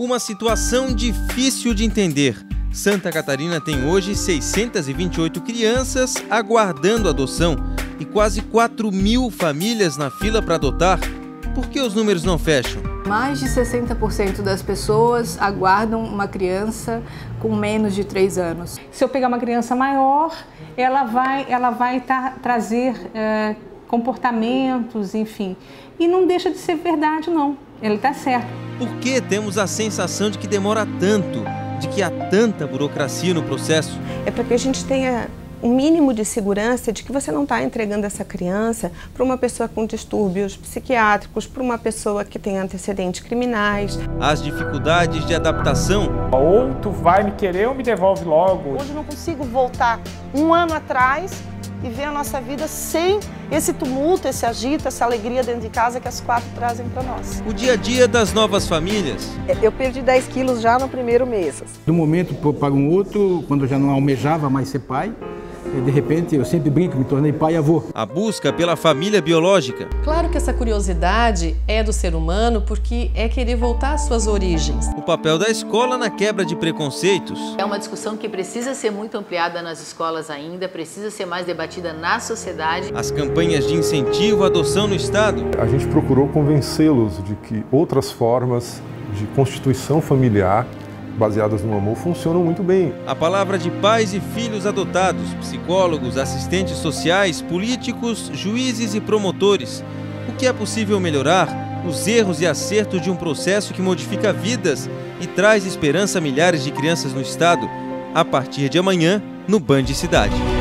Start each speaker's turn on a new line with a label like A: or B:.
A: Uma situação difícil de entender. Santa Catarina tem hoje 628 crianças aguardando adoção e quase 4.000 famílias na fila para adotar. Por que os números não fecham?
B: Mais de 60% das pessoas aguardam uma criança com menos de 3 anos.
C: Se eu pegar uma criança maior, ela vai trazer comportamentos, enfim. E não deixa de ser verdade, não. Ele está certo.
A: Por que temos a sensação de que demora tanto, de que há tanta burocracia no processo?
D: É para que a gente tenha um mínimo de segurança de que você não está entregando essa criança para uma pessoa com distúrbios psiquiátricos, para uma pessoa que tem antecedentes criminais.
A: As dificuldades de adaptação.
E: Ou tu vai me querer ou me devolve logo.
F: Hoje eu não consigo voltar um ano atrás e ver a nossa vida sem esse tumulto, esse agito, essa alegria dentro de casa que as 4 trazem para nós.
A: O dia a dia das novas famílias.
G: Eu perdi 10 quilos já no primeiro mês.
H: De um momento para um outro, quando eu já não almejava mais ser pai, de repente eu sempre brinco, me tornei pai e avô.
A: A busca pela família biológica.
I: Claro que essa curiosidade é do ser humano porque é querer voltar às suas origens.
A: O papel da escola na quebra de preconceitos.
J: É uma discussão que precisa ser muito ampliada nas escolas ainda, precisa ser mais debatida na sociedade.
A: As campanhas de incentivo à adoção no estado.
K: A gente procurou convencê-los de que outras formas de constituição familiar baseadas no amor funcionam muito bem.
A: A palavra de pais e filhos adotados, psicólogos, assistentes sociais, políticos, juízes e promotores. O que é possível melhorar? Os erros e acertos de um processo que modifica vidas e traz esperança a milhares de crianças no estado. A partir de amanhã, no Band Cidade.